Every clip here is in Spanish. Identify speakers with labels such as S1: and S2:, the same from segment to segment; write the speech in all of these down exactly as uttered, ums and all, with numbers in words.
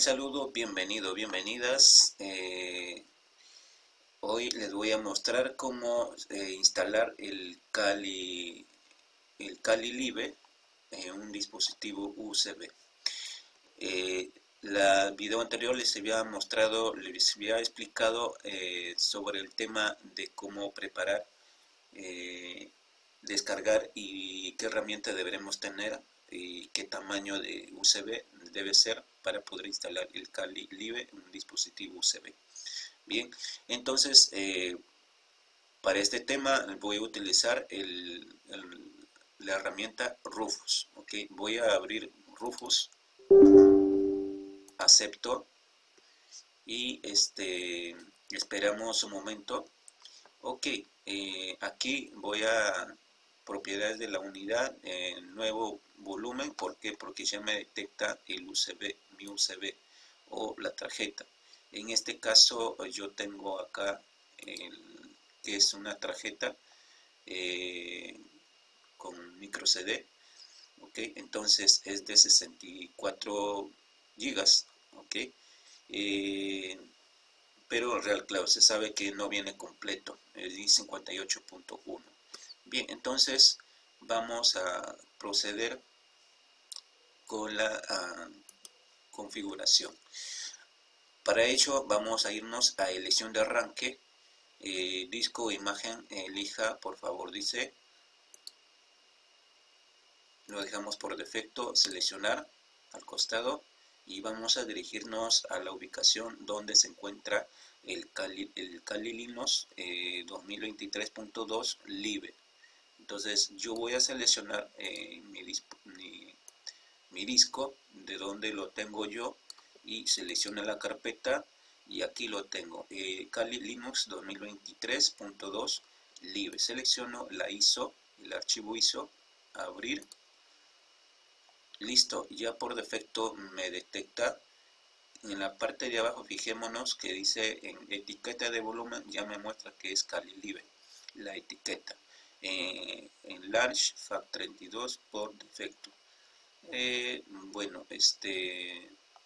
S1: Cordial saludo, bienvenido, bienvenidas. Eh, hoy les voy a mostrar cómo eh, instalar el Kali, el Kali Live en un dispositivo U S B. Eh, el video anterior les había mostrado, les había explicado eh, sobre el tema de cómo preparar, eh, descargar y qué herramienta deberemos tener y qué tamaño de U S B debe ser para poder instalar el Kali Live en un dispositivo U S B. Bien, entonces eh, para este tema voy a utilizar el, el, la herramienta Rufus. ¿Okay? Voy a abrir Rufus, acepto y este esperamos un momento. Ok, eh, aquí voy a propiedades de la unidad, eh, nuevo volumen. ¿Por qué? Porque ya me detecta el U S B, mi U S B o la tarjeta. En este caso yo tengo acá el, que es una tarjeta eh, con micro C D. Ok, entonces es de sesenta y cuatro gigas. Ok, eh, pero Real Cloud se sabe que no viene completo, es cincuenta y ocho punto uno. Bien, entonces vamos a proceder con la uh, configuración. Para ello vamos a irnos a elección de arranque, eh, disco o imagen, elija por favor, dice, lo dejamos por defecto, seleccionar al costado y vamos a dirigirnos a la ubicación donde se encuentra el Kali, el Kali Linux eh, dos mil veintitrés punto dos Live. Entonces yo voy a seleccionar eh, mi, mi, mi disco de donde lo tengo yo y selecciono la carpeta y aquí lo tengo, eh, Kali Linux dos mil veintitrés punto dos Live. Selecciono la I S O, el archivo I S O, abrir. Listo, ya por defecto me detecta. En la parte de abajo fijémonos que dice en etiqueta de volumen, ya me muestra que es Kali Live la etiqueta. Eh, en Large F A T treinta y dos por defecto. Eh, bueno, este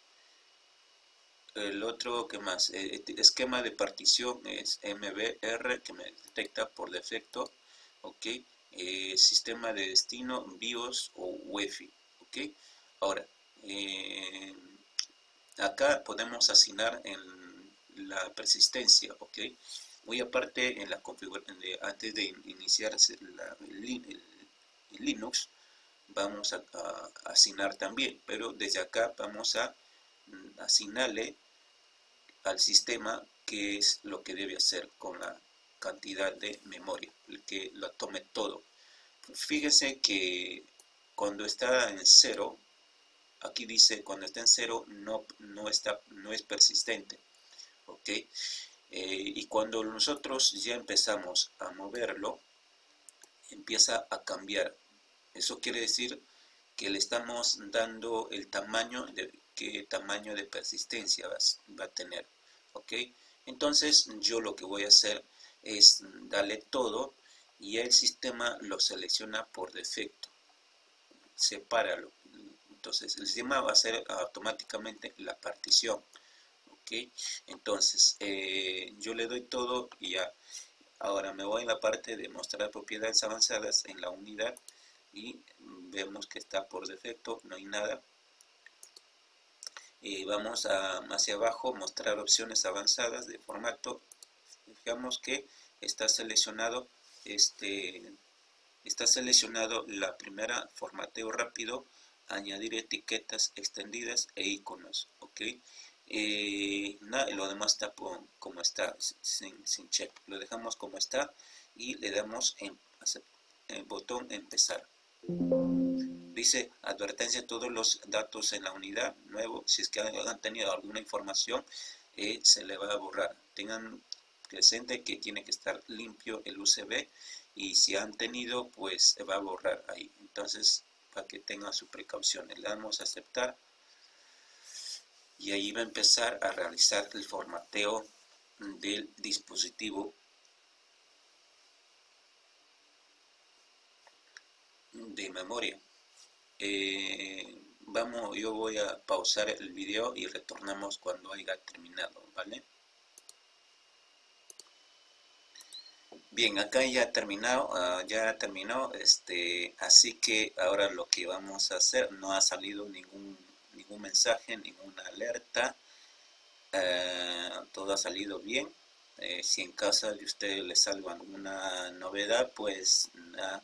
S1: el otro que más, eh, esquema de partición es M B R que me detecta por defecto. Ok, eh, sistema de destino BIOS o Wi-Fi. Ok, ahora eh, acá podemos asignar en la persistencia. Ok, muy aparte en la configuración, antes de iniciar la, el, el, el Linux vamos a, a, asignar también, pero desde acá vamos a mm, asignarle al sistema qué es lo que debe hacer con la cantidad de memoria, el que lo tome todo. Fíjense que cuando está en cero, aquí dice cuando está en cero no, no, está, no es persistente. ¿Ok? Eh, y cuando nosotros ya empezamos a moverlo, empieza a cambiar. Eso quiere decir que le estamos dando el tamaño de qué tamaño de persistencia va, va a tener. ¿Ok? Entonces yo lo que voy a hacer es darle todo y el sistema lo selecciona por defecto. Sepáralo. Entonces el sistema va a hacer automáticamente la partición. ¿Ok? Entonces eh, yo le doy todo y ya. Ahora me voy en la parte de mostrar propiedades avanzadas en la unidad y vemos que está por defecto, no hay nada. Y vamos a, hacia abajo, mostrar opciones avanzadas de formato. Fijamos que está seleccionado este está seleccionado la primera, formateo rápido, añadir etiquetas extendidas e iconos. Ok, eh, nada, lo demás está como está, sin, sin check. Lo dejamos como está y le damos en el botón empezar. Dice advertencia, todos los datos en la unidad nuevo, si es que han tenido alguna información, eh, se le va a borrar. Tengan presente que tiene que estar limpio el U S B y si han tenido, pues se va a borrar ahí. Entonces, para que tengan sus precauciones, le damos a aceptar y ahí va a empezar a realizar el formateo del dispositivo de memoria. Eh, vamos, yo voy a pausar el video y retornamos cuando haya terminado, ¿vale? Bien, acá ya ha terminado, uh, ya terminó, este, así que ahora lo que vamos a hacer, no ha salido ningún, ningún mensaje, ninguna alerta, uh, todo ha salido bien. Eh, si en caso de ustedes les salga alguna novedad, pues uh,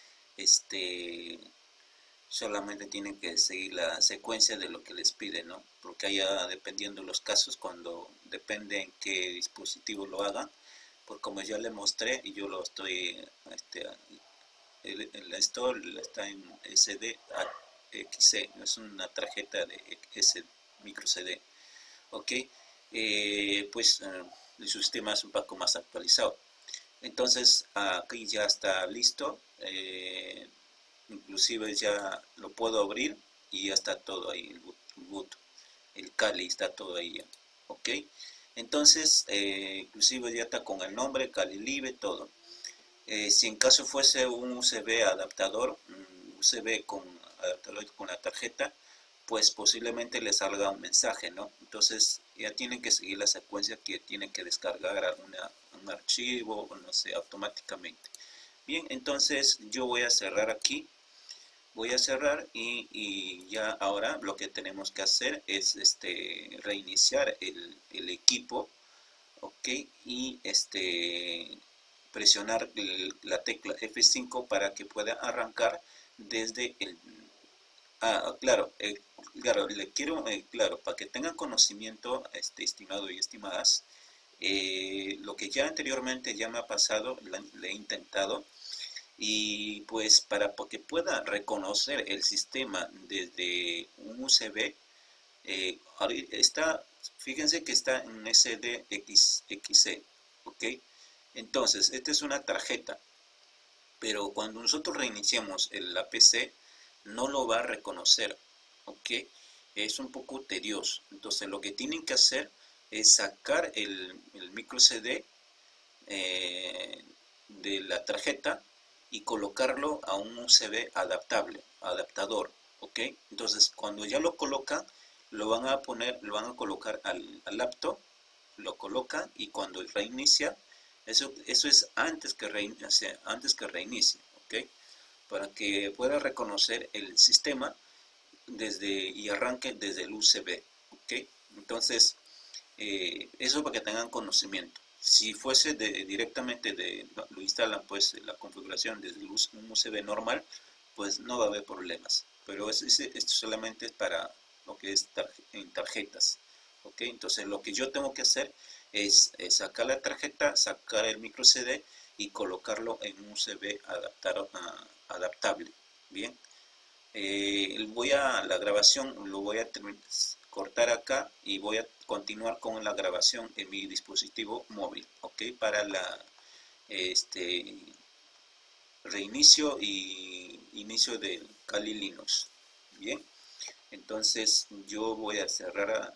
S1: este, solamente tienen que seguir la secuencia de lo que les pide, ¿no? Porque allá, dependiendo de los casos, cuando depende en qué dispositivo lo hagan, pues como ya le mostré y yo lo estoy, este, el, el store está en S D X C, es una tarjeta de S, micro C D, ok, eh, pues eh, el sistema es un poco más actualizado. Entonces aquí ya está listo, eh, inclusive ya lo puedo abrir y ya está todo ahí, el boot, el, boot, el Kali está todo ahí ya, ok. Entonces, eh, inclusive ya está con el nombre, Kali Live, todo. Eh, si en caso fuese un U S B adaptador, un U S B con adaptador con la tarjeta, pues posiblemente le salga un mensaje, ¿no? Entonces ya tienen que seguir la secuencia que tienen que descargar una, un archivo, o no sé, automáticamente. Bien, entonces yo voy a cerrar aquí. Voy a cerrar y, y ya ahora lo que tenemos que hacer es este, reiniciar el, el equipo, ok, y este, presionar el, la tecla F cinco para que pueda arrancar desde el... Ah, claro, eh, claro, le quiero, eh, claro, para que tengan conocimiento, este, estimado y estimadas, eh, lo que ya anteriormente ya me ha pasado, le, le he intentado. Y pues para que pueda reconocer el sistema desde un U S B, eh, está, fíjense que está en S D X C, ¿ok? Entonces, esta es una tarjeta, pero cuando nosotros reiniciamos el, la P C, no lo va a reconocer, ¿ok? Es un poco tedioso. Entonces, lo que tienen que hacer es sacar el, el micro C D eh, de la tarjeta y colocarlo a un U S B adaptable, adaptador, ¿ok? Entonces, cuando ya lo colocan, lo van a poner, lo van a colocar al, al laptop, lo colocan y cuando reinicia, eso, eso es antes que reinicie, antes que reinicie, ¿ok? Para que pueda reconocer el sistema desde y arranque desde el U S B, ¿ok? Entonces, eh, eso para que tengan conocimiento. Si fuese de, directamente de, lo instalan pues la configuración desde un U S B normal, pues no va a haber problemas. Pero es, es, esto solamente es para lo que es tarje, en tarjetas. ¿Ok? Entonces lo que yo tengo que hacer es, es sacar la tarjeta, sacar el micro C D y colocarlo en un U S B adaptado, uh, adaptable. Bien. Eh, voy a la grabación, lo voy a cortar acá y voy a continuar con la grabación en mi dispositivo móvil, ok, para la este reinicio y inicio del Kali Linux. Bien, entonces yo voy a cerrar a,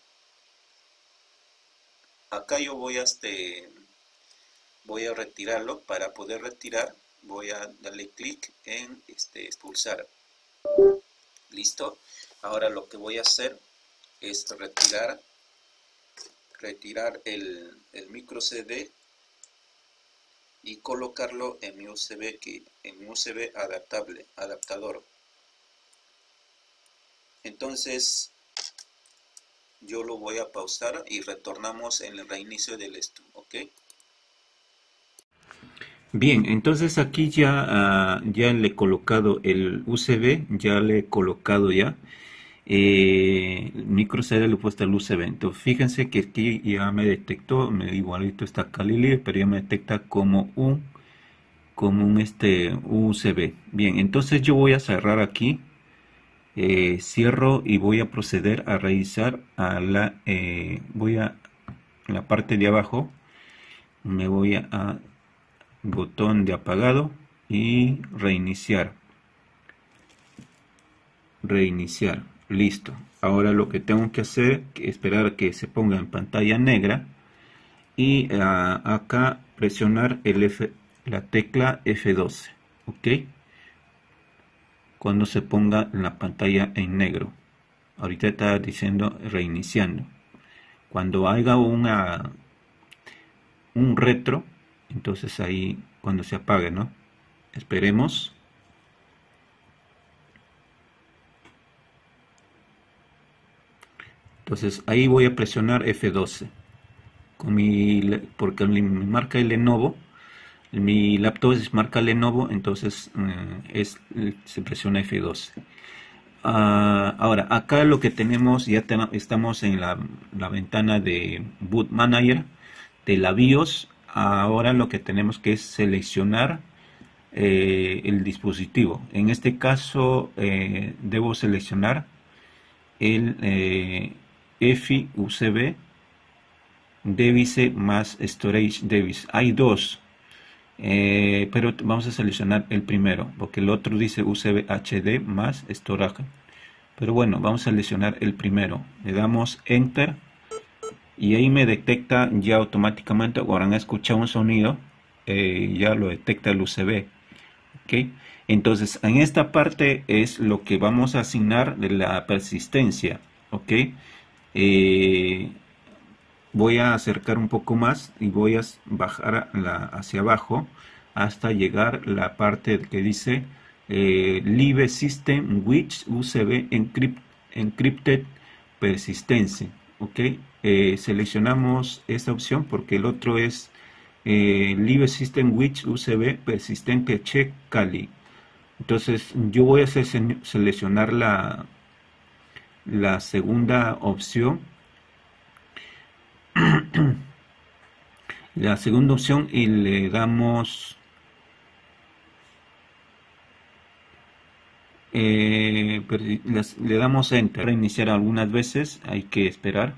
S1: acá yo voy a este voy a retirarlo. Para poder retirar voy a darle clic en este expulsar. Listo. Ahora lo que voy a hacer es retirar retirar el, el micro C D y colocarlo en mi U S B, que, en mi U S B adaptable, adaptador. Entonces yo lo voy a pausar y retornamos en el reinicio del esto, ¿ok? Bien, entonces aquí ya, uh, ya le he colocado el U S B, ya le he colocado ya eh, el micro C D, le he puesto el U S B. Entonces fíjense que aquí ya me detectó, me igualito está Kali Live, pero ya me detecta como un como un este U S B. Bien, entonces yo voy a cerrar aquí, eh, cierro y voy a proceder a revisar a la eh, voy a la parte de abajo, me voy a, a botón de apagado y reiniciar reiniciar listo. Ahora lo que tengo que hacer es esperar a que se ponga en pantalla negra y uh, acá presionar el F, la tecla F doce, ok, cuando se ponga en la pantalla en negro. Ahorita está diciendo reiniciando. Cuando haya una un retro, entonces ahí cuando se apague, ¿no? Esperemos. Entonces ahí voy a presionar F doce con mi, porque mi marca es Lenovo, mi laptop es marca Lenovo, entonces eh, es, se presiona F doce. Uh, ahora, acá lo que tenemos, ya ten, estamos en la, la ventana de Boot Manager de la BIOS. Ahora lo que tenemos que es seleccionar eh, el dispositivo. En este caso eh, debo seleccionar el eh, F I U S B Device más Storage Device. Hay dos, eh, pero vamos a seleccionar el primero porque el otro dice U S B H D más Storage. Pero bueno, vamos a seleccionar el primero. Le damos Enter y ahí me detecta ya automáticamente. Ahora han escuchado un sonido, eh, ya lo detecta el U S B. ¿Okay? Entonces en esta parte es lo que vamos a asignar de la persistencia. ¿Ok? Eh, voy a acercar un poco más y voy a bajar la, hacia abajo hasta llegar a la parte que dice eh, Live System with U S B encrypt, Encrypted Persistence. ¿Ok? Eh, seleccionamos esta opción porque el otro es eh, Live System with U S B Persistente Check Kali. Entonces yo voy a seleccionar la, la segunda opción. La segunda opción y le damos eh, le damos enter. Reiniciar algunas veces, hay que esperar.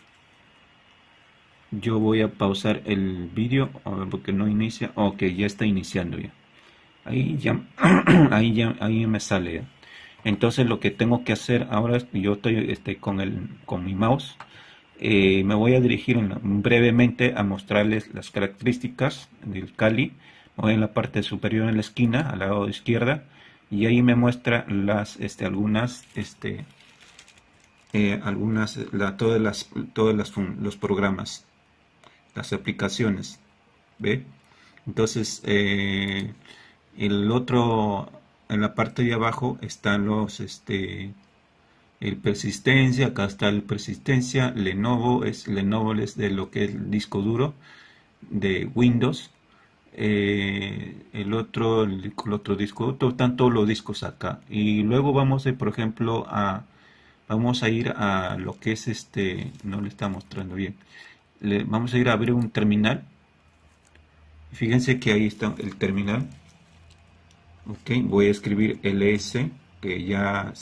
S1: Yo voy a pausar el vídeo porque no inicia. Ok, ya está iniciando ya. Ahí ya ahí ya ahí me sale ya. Entonces lo que tengo que hacer ahora es, yo estoy este, con el con mi mouse. Eh, me voy a dirigir en, brevemente a mostrarles las características del Kali. Voy en la parte superior en la esquina, al lado izquierda, y ahí me muestra las, este, algunas, este, eh, algunas, la, todas las, todas las los programas, las aplicaciones, ¿ve? Entonces, eh, el otro, en la parte de abajo están los, este, el persistencia, acá está el persistencia. Lenovo es Lenovo es de lo que es el disco duro de Windows. Eh, el otro el, el otro disco duro, están todos los discos acá. Y luego vamos a ir, por ejemplo, a vamos a ir a lo que es este, no le está mostrando bien. Le, vamos a ir a abrir un terminal. Fíjense que ahí está el terminal. Ok, voy a escribir ls, que ya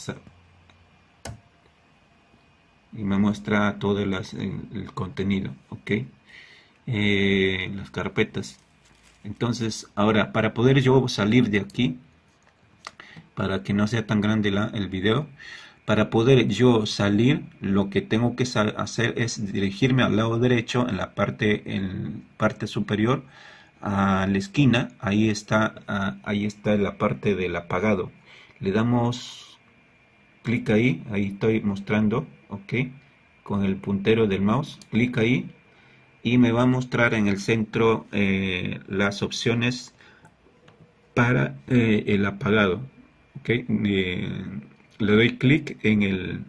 S1: y me muestra todo las, el, el contenido, ok, eh, las carpetas. Entonces ahora, para poder yo salir de aquí, para que no sea tan grande la, el video, para poder yo salir, lo que tengo que hacer es dirigirme al lado derecho, en la parte, en parte superior, a la esquina. Ahí está, a, ahí está la parte del apagado. Le damos clic ahí, ahí estoy mostrando, ok, con el puntero del mouse, clic ahí y me va a mostrar en el centro eh, las opciones para eh, el apagado, ok. Eh, le doy clic en el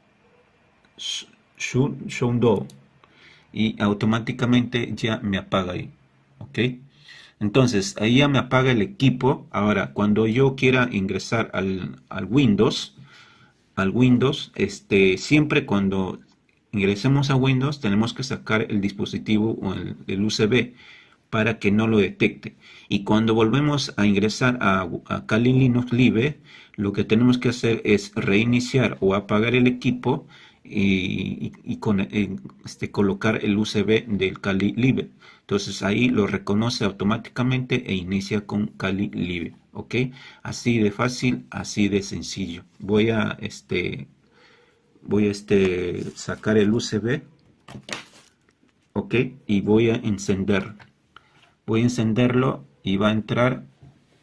S1: Shutdown y automáticamente ya me apaga ahí, ok. Entonces ahí ya me apaga el equipo. Ahora cuando yo quiera ingresar al, al Windows al Windows, este, siempre cuando ingresemos a Windows tenemos que sacar el dispositivo o el, el U S B para que no lo detecte. Y cuando volvemos a ingresar a, a Kali Linux Live, lo que tenemos que hacer es reiniciar o apagar el equipo y, y, y con, este, colocar el U S B del Kali Live. Entonces ahí lo reconoce automáticamente e inicia con Kali Live. Ok, así de fácil, así de sencillo. Voy a este voy a este sacar el U S B, ok, y voy a encender. Voy a encenderlo y va a entrar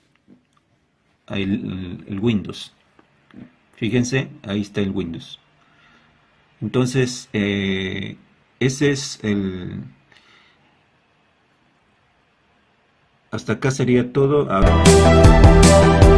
S1: el, el Windows. Fíjense, ahí está el Windows.
S2: Entonces, eh, ese es el... Hasta acá sería todo. A ver.